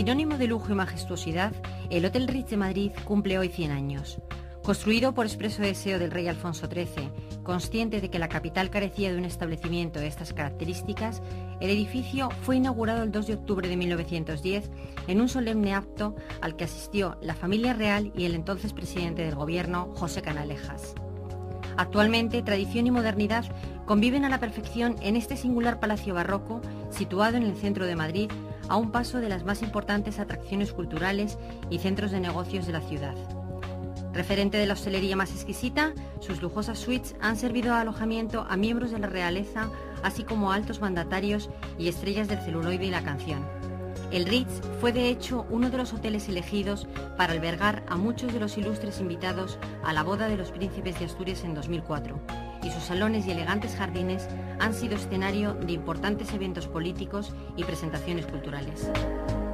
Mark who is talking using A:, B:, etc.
A: Sinónimo de lujo y majestuosidad, el Hotel Ritz de Madrid cumple hoy 100 años. Construido por expreso deseo del rey Alfonso XIII, consciente de que la capital carecía de un establecimiento de estas características, el edificio fue inaugurado el 2 de octubre de 1910 en un solemne acto al que asistió la familia real y el entonces presidente del gobierno, José Canalejas. Actualmente, tradición y modernidad conviven a la perfección en este singular palacio barroco, situado en el centro de Madrid, a un paso de las más importantes atracciones culturales y centros de negocios de la ciudad. Referente de la hostelería más exquisita, sus lujosas suites han servido de alojamiento a miembros de la realeza, así como a altos mandatarios y estrellas del celuloide y la canción. El Ritz fue de hecho uno de los hoteles elegidos para albergar a muchos de los ilustres invitados a la boda de los príncipes de Asturias en 2004, y sus salones y elegantes jardines han sido escenario de importantes eventos políticos y presentaciones culturales.